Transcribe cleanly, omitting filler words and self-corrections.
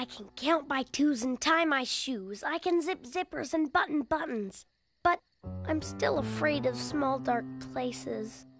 can count by twos and tie my shoes. I can zip zippers and button buttons. But I'm still afraid of small dark places.